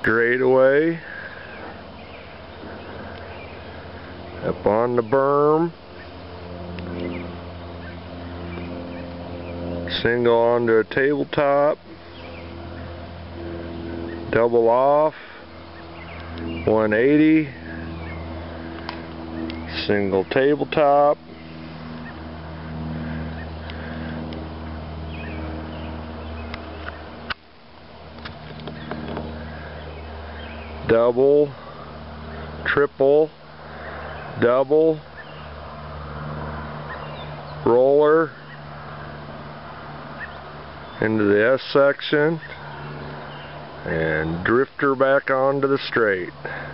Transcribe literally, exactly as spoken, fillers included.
straightaway, up on the berm, single onto a tabletop, double off, one eighty, single tabletop, double, triple, double, roller into the S section, and drifter back onto the straight.